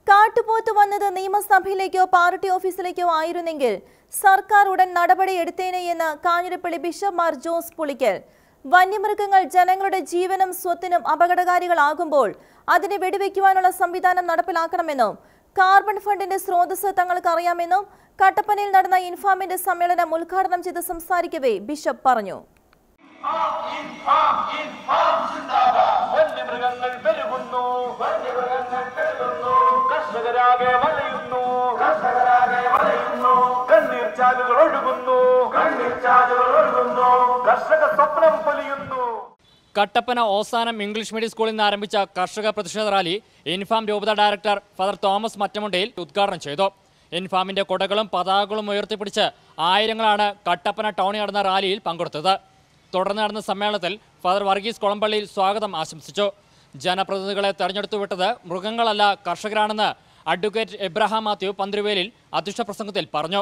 കാട്ടുപോത്ത് വന്നത് നിയമസഭയിലേക്കോ പാർട്ടി ഓഫീസിലേക്കോ ആയിരുന്നെങ്കിൽ സർക്കാർ ഉടൻ നടപടിയെടുത്തേനെ എന്ന് കാഞ്ഞിരപ്പള്ളി ബിഷപ്പ് മാർ ജോസ് പുളിക്കൽ. വന്യമൃഗങ്ങൾ ജനങ്ങളുടെ ജീവനും സ്വത്തിനും അപകടകാരികളാകുമ്പോൾ അതിനെ വെടിവെക്കുവാനുള്ള സംവിധാനം നടപ്പിലാക്കണമെന്നും കാർബൺ ഫണ്ടിന്റെ സ്രോതസ് തങ്ങൾക്ക് അറിയാമെന്നും കട്ടപ്പനയിൽ നടന്ന ഇൻഫാമിന്റെ സമ്മേളനം ഉദ്ഘാടനം ചെയ്ത് സംസാരിക്കവേ ബിഷപ്പ് പറഞ്ഞു. കട്ടപ്പന ഓസാനം ഇംഗ്ലീഷ് മീഡിയം സ്കൂളിൽ നിന്ന് ആരംഭിച്ച കർഷക പ്രതിഷേധ റാലി ഇൻഫാം രൂപത ഡയറക്ടർ ഫാദർ തോമസ് മറ്റമുണ്ടയിൽ ഉദ്ഘാടനം ചെയ്തു. ഇൻഫാമിന്റെ കൊടകളും പതാകകളും ഉയർത്തിപ്പിടിച്ച് ആയിരങ്ങളാണ് കട്ടപ്പന ടൗണിൽ നടന്ന റാലിയിൽ പങ്കെടുത്തത്. തുടർന്ന് നടന്ന സമ്മേളനത്തിൽ ഫാദർ വർഗീസ് കൊളമ്പള്ളിയിൽ സ്വാഗതം ആശംസിച്ചു. ജനപ്രതിനിധികളെ തെരഞ്ഞെടുത്തു വിട്ടത് മൃഗങ്ങളല്ല കർഷകരാണെന്ന് അഡ്വക്കേറ്റ് എബ്രഹാം മാത്യു പന്തിരുവേലിൽ അധ്യക്ഷ പ്രസംഗത്തിൽ പറഞ്ഞു.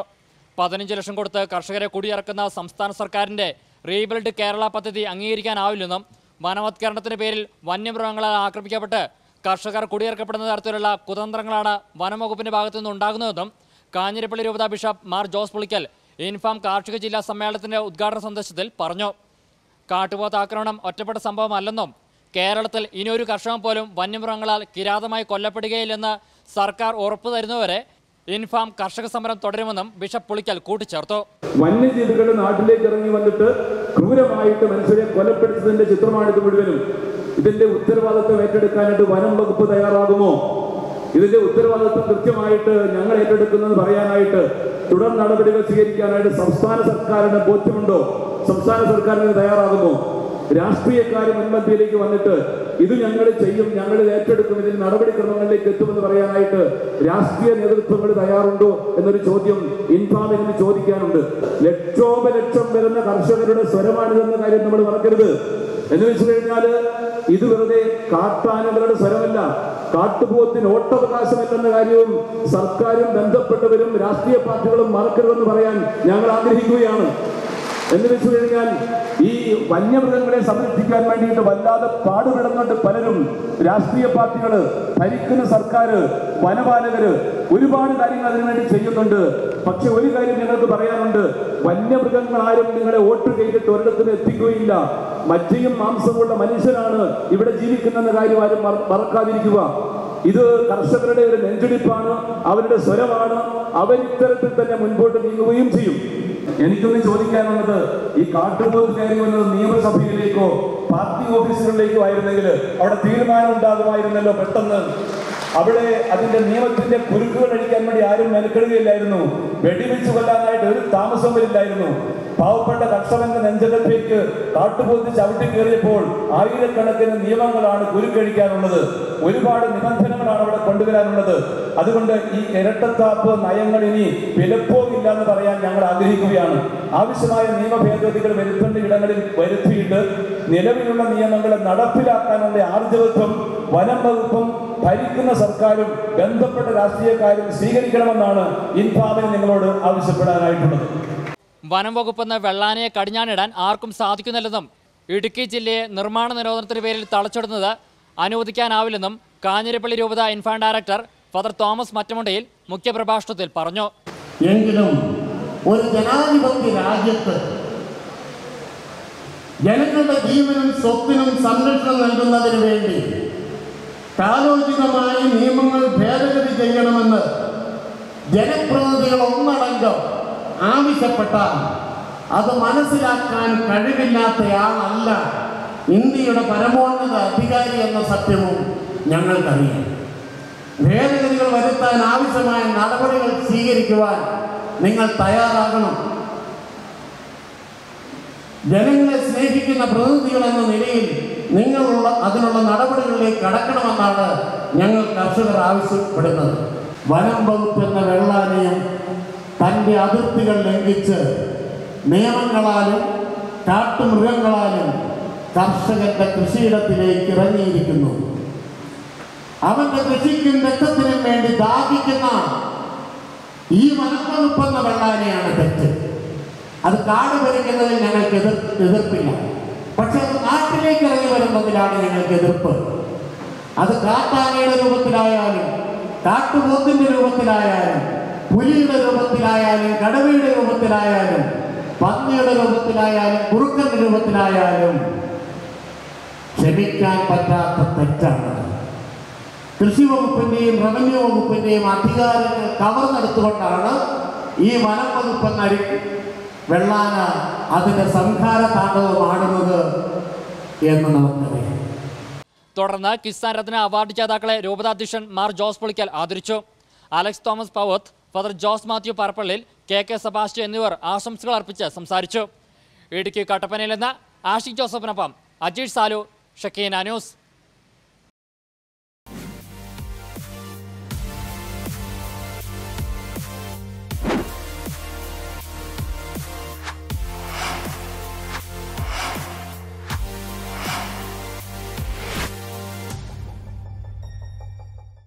15 ലക്ഷം കൊടുത്ത് കർഷകരെ കുടിയിറക്കുന്ന സംസ്ഥാന സർക്കാരിന്റെ റീബിൽഡ് കേരള പദ്ധതി അംഗീകരിക്കാനാവില്ലെന്നും വനവത്കരണത്തിന്റെ പേരിൽ വന്യമൃഗങ്ങളാൽ ആക്രമിക്കപ്പെട്ട് കർഷകർ കുടിയിറക്കപ്പെടുന്ന തരത്തിലുള്ള കുതന്ത്രങ്ങളാണ് വനംവകുപ്പിന്റെ ഭാഗത്തു നിന്നുണ്ടാകുന്നതെന്നും കാഞ്ഞിരപ്പള്ളി രൂപത ബിഷപ്പ് മാർ ജോസ് പുളിക്കൽ ഇൻഫാം കാർഷിക ജില്ലാ സമ്മേളനത്തിന്റെ ഉദ്ഘാടന സന്ദേശത്തിൽ പറഞ്ഞു. കാട്ടുപോത്ത് ആക്രമണം ഒറ്റപ്പെട്ട സംഭവമല്ലെന്നും കേരളത്തിൽ ഇനിയൊരു കർഷകൻ പോലും വന്യമൃഗങ്ങളാൽ കിരാതമായി കൊല്ലപ്പെടുകയില്ലെന്ന് സർക്കാർ ഉറപ്പു തരുന്നവരെ ഇൻഫാം കർഷക സമരം തുടരുമെന്നും ബിഷപ്പ് പുളിക്കൽ കൂട്ടിച്ചേർത്തു. വന്യജീവികൾ നാട്ടിലേക്ക് ഇറങ്ങി വന്നിട്ട് ക്രൂരമായിട്ട് മനുഷ്യരെ കൊലപ്പെടുത്തുന്നതിന്റെ ചിത്രമാണിത് മുഴുവനും. ഇതിന്റെ ഉത്തരവാദിത്വം ഏറ്റെടുക്കാനായിട്ട് വനം വകുപ്പ് തയ്യാറാകുമോ? ഇതിന്റെ ഉത്തരവാദിത്വം കൃത്യമായിട്ട് ഞങ്ങൾ ഏറ്റെടുക്കുന്നത് പറയാനായിട്ട് തുടർ നടപടികൾ സ്വീകരിക്കാനായിട്ട് സംസ്ഥാന സർക്കാരിന് ബോധ്യമുണ്ടോ? സംസ്ഥാന സർക്കാരിന് തയ്യാറാകുമോ? രാഷ്ട്രീയക്കാർ മുൻപന്തിയിലേക്ക് വന്നിട്ട് ഇത് ഞങ്ങൾ ചെയ്യും, ഞങ്ങൾ ഏറ്റെടുക്കും, ഇതിന് നടപടിക്രമങ്ങളിലേക്ക് എത്തുമെന്ന് പറയാനായിട്ട് രാഷ്ട്രീയ നേതൃത്വങ്ങൾ തയ്യാറുണ്ടോ എന്നൊരു ചോദ്യം ഇൻഫാമിന് ചോദിക്കാനുണ്ട്. ലക്ഷോപലക്ഷം വരുന്ന കർഷകരുടെ സ്വരമാണിതെന്ന കാര്യം നമ്മൾ മറക്കരുത്. എന്ന് വെച്ച് കഴിഞ്ഞാൽ ഇത് വെറുതെ കാട്ടാനകളുടെ സ്വരമല്ല, കാട്ടുപോത്തിന് വോട്ടവകാശമല്ലെന്ന കാര്യവും സർക്കാരും ബന്ധപ്പെട്ടവരും രാഷ്ട്രീയ പാർട്ടികളും മറക്കരുതെന്ന് പറയാൻ ഞങ്ങൾ ആഗ്രഹിക്കുകയാണ്. എന്ന് വെച്ചു കഴിഞ്ഞാൽ ഈ വന്യമൃഗങ്ങളെ സംരക്ഷിക്കാൻ വേണ്ടിയിട്ട് വല്ലാതെ പാടുപെടുന്നുണ്ട് പലരും. രാഷ്ട്രീയ പാർട്ടികള്, ഭരിക്കുന്ന സർക്കാർ, വനപാലകര് ഒരുപാട് കാര്യങ്ങൾ അതിനുവേണ്ടി ചെയ്യുന്നുണ്ട്. പക്ഷെ ഒരു കാര്യം ഞങ്ങൾക്ക് പറയാനുണ്ട്, വന്യമൃഗങ്ങൾ ആരും നിങ്ങളെ വോട്ട് ചെയ്തിട്ട് ഒരിടത്തിന് എത്തിക്കുകയില്ല. മജ്ജയും മാംസമുള്ള മനുഷ്യരാണ് ഇവിടെ ജീവിക്കുന്ന കാര്യം ആരും മറക്കാതിരിക്കുക. ഇത് കർഷകരുടെ ഒരു നെഞ്ചിടിപ്പാണ്, അവരുടെ സ്വരമാണ്. അവരിത്തരത്തിൽ തന്നെ മുൻപോട്ട് നീങ്ങുകയും ചെയ്യും. എനിക്കൊന്ന് ചോദിക്കാനുള്ളത്, ഈ കാട്ടുപോത്ത് കയറി വന്നത് നിയമസഭയിലേക്കോ പാർട്ടി ഓഫീസുകളിലേക്കോ ആയിരുന്നെങ്കിൽ അവിടെ തീരുമാനം ഉണ്ടാകുമായിരുന്നല്ലോ പെട്ടെന്ന്. അവിടെ അതിന്റെ നിയമത്തിന്റെ കുരുക്കുകൾ അടിക്കാൻ വേണ്ടി ആരും മെനക്കെടുകയില്ലായിരുന്നു. വെടിവെച്ച് കൊല്ലാനായിട്ട് ഒരു താമസം വരില്ലായിരുന്നു. പാവപ്പെട്ട കർഷകന്റെ നെഞ്ചകത്തേക്ക് കാട്ടുപോത്ത് ചവിട്ടി കയറിയപ്പോൾ ആയിരക്കണക്കിന് നിയമങ്ങളാണ് കുരുക്കഴിക്കാനുള്ളത്. ഒരുപാട് നിബന്ധനകളാണ് അവിടെ കൊണ്ടുവരാനുള്ളത്. അതുകൊണ്ട് ഈ ഇരട്ടത്താപ്പ് നയങ്ങൾ ഇനി വിലപ്പോകില്ല എന്ന് പറയാൻ ഞങ്ങൾ ആഗ്രഹിക്കുകയാണ്. ആവശ്യമായ നിയമ ഭേദഗതികൾ വരുത്തേണ്ട ഇടങ്ങളിൽ വരുത്തിയിട്ട് നിലവിലുള്ള നിയമങ്ങളെ നടപ്പിലാക്കാനുള്ള ആർജവത്വം വനം വകുപ്പും ഭരിക്കുന്ന സർക്കാരും ബന്ധപ്പെട്ട രാഷ്ട്രീയക്കാരും സ്വീകരിക്കണമെന്നാണ് ഇൻഫാമിന് നിങ്ങളോട് ആവശ്യപ്പെടാനായിട്ടുള്ളത്. വനം വകുപ്പെന്ന് വെള്ളാനയെ കടിഞ്ഞാണിടാൻ ആർക്കും സാധിക്കുന്നില്ലെന്നും ഇടുക്കി ജില്ലയെ നിർമ്മാണ നിരോധനത്തിന് പേരിൽ തളച്ചിടുന്നത് അനുവദിക്കാനാവില്ലെന്നും കാഞ്ഞിരപ്പള്ളി രൂപത ഇൻഫാം ഡയറക്ടർ ഫാദർ തോമസ് മറ്റമുണ്ടയിൽ മുഖ്യപ്രഭാഷണത്തിൽ പറഞ്ഞു. എങ്കിലും ഒരു ജനാധിപത്യ രാജ്യത്ത് ജനങ്ങളുടെ ജീവനും സ്വത്തിനും സംരക്ഷണം നൽകുന്നതിന് വേണ്ടി കാലോചിതമായി നിയമങ്ങൾ ഭേദഗതി ചെയ്യണമെന്ന് ജനപ്രതിനിധികൾ ഒന്നടങ്കം ആവശ്യപ്പെട്ടാൽ അത് മനസ്സിലാക്കാൻ കഴിവില്ലാത്തയാളല്ല ഇന്ത്യയുടെ പരമോന്നത അധികാരി എന്ന സത്യവും ഞങ്ങൾക്കറിയാം. ഭേദഗതികൾ വരുത്താൻ ആവശ്യമായ നടപടികൾ സ്വീകരിക്കുവാൻ നിങ്ങൾ തയ്യാറാകണം. ജനങ്ങളെ സ്നേഹിക്കുന്ന പ്രതിനിധികൾ എന്ന നിലയിൽ നിങ്ങളുള്ള അതിനുള്ള നടപടികളിലേക്ക് കടക്കണമെന്നാണ് ഞങ്ങൾ കർഷകർ ആവശ്യപ്പെടുന്നത്. വനം വകുപ്പ് എന്ന വെള്ളാനയും തൻ്റെ അതിർത്തികൾ ലംഘിച്ച് നിയമങ്ങളാലും കാട്ടുമൃഗങ്ങളാലും കർഷകന്റെ കൃഷിയിടത്തിലേക്ക് ഇറങ്ങിയിരിക്കുന്നു. അവന്റെ കൃഷിക്കും രക്തത്തിനും വേണ്ടി ദാഹിക്കുന്ന ഈ വനം വകുപ്പ് എന്ന വെള്ളാനയാണ് തെറ്റ്. അത് കാട് ഭരിക്കുന്നതിൽ ഞങ്ങൾക്ക് എതിർപ്പില്ല. പക്ഷെ അത് നാട്ടിലേക്ക് ഇറങ്ങി വരുന്നതിലാണ് ഞങ്ങൾക്ക് എതിർപ്പ്. അത് കാട്ടാനയുടെ രൂപത്തിലായാലും കാട്ടുപോത്തിന്റെ രൂപത്തിലായാലും പുലിയുടെ രൂപത്തിലായാലും കടുവയുടെ രൂപത്തിലായാലും പന്നിയുടെ രൂപത്തിലായാലും കുറുക്കന്റെ രൂപത്തിലായാലും ക്ഷമിക്കാൻ പറ്റാത്ത തെറ്റാണ്. കൃഷി വകുപ്പിന്റെയും റവന്യൂ വകുപ്പിന്റെയും അധികാരങ്ങൾ കവർന്നെടുത്തുകൊണ്ടാണ് ഈ വനം വകുപ്പ് വെള്ളാന അതിന്റെ സംഹാര താണ്ഡവമാടുന്നത് എന്ന് നമുക്കറിയാം. തുടർന്ന് കിസാൻ രത്ന അവാർഡ് ജേതാക്കളെ രൂപതാധ്യക്ഷൻ മാർ ജോസ് പുളിക്കൽ ആദരിച്ചു. അലക്സ് തോമസ് പവത്ത്, ഫാദർ ജോസ് മാത്യു പറപ്പള്ളിൽ, KK സെബാസ്റ്റ്യൻ എന്നിവർ ആശംസകൾ അർപ്പിച്ച് സംസാരിച്ചു. ഇടുക്കി കട്ടപ്പനയിൽ നിന്ന് ആഷിഖ് ജോസഫിനൊപ്പം അജീഷ് സാലു, ഷക്കീന ന്യൂസ്.